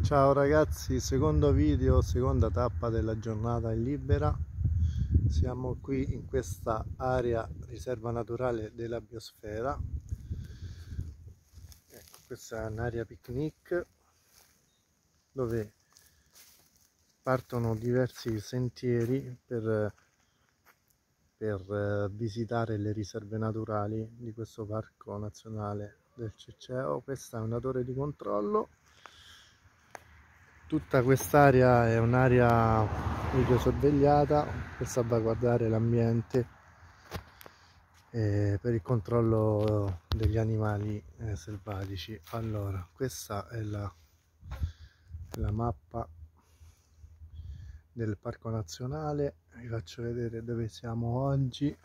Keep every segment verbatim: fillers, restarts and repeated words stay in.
Ciao ragazzi, secondo video, seconda tappa della giornata in Libera. Siamo qui in questa area riserva naturale della biosfera. Ecco, questa è un'area picnic dove partono diversi sentieri per, per visitare le riserve naturali di questo parco nazionale del Ceceo. Questa è una torre di controllo. Tutta quest'area è un'area videosorvegliata per salvaguardare l'ambiente e per il controllo degli animali eh, selvatici. Allora, questa è la, la mappa del parco nazionale. Vi faccio vedere dove siamo oggi.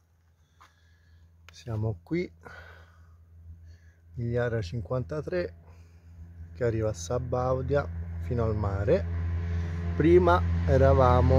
Siamo qui, Migliara cinquantatré, che arriva a Sabaudia fino al mare. Prima eravamo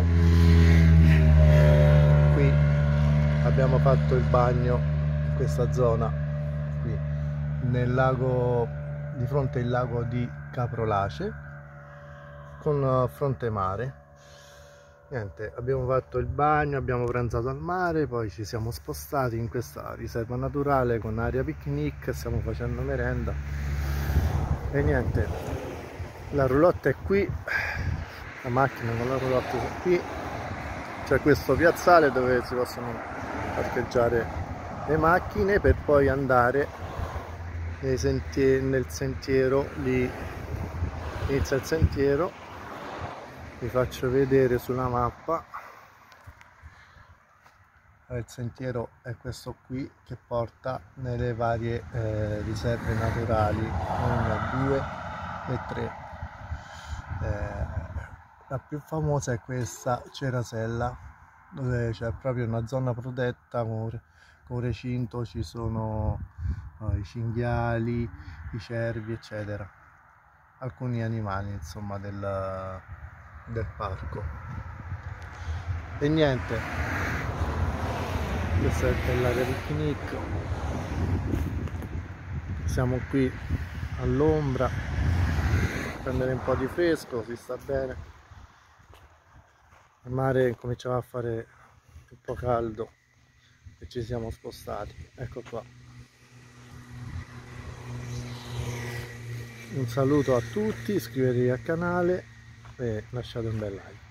qui, abbiamo fatto il bagno in questa zona qui nel lago, di fronte al lago di Caprolace con fronte mare. Niente, abbiamo fatto il bagno, abbiamo pranzato al mare, poi ci siamo spostati in questa riserva naturale con area picnic, stiamo facendo merenda e niente. La roulotte è qui, la macchina con la roulotte è qui, c'è questo piazzale dove si possono parcheggiare le macchine per poi andare nei sentieri, nel sentiero. Lì inizia il sentiero, vi faccio vedere sulla mappa. Il sentiero è questo qui che porta nelle varie eh, riserve naturali una, due e tre. Eh, la più famosa è questa Cerasella, dove c'è proprio una zona protetta con, con recinto, ci sono uh, i cinghiali, i cervi eccetera, alcuni animali insomma del, del parco. E niente, questa è l'area picnic, siamo qui all'ombra, prendere un po' di fresco, si sta bene. Il mare cominciava a fare un po' caldo e ci siamo spostati. Ecco qua. Un saluto a tutti, iscrivetevi al canale e lasciate un bel like.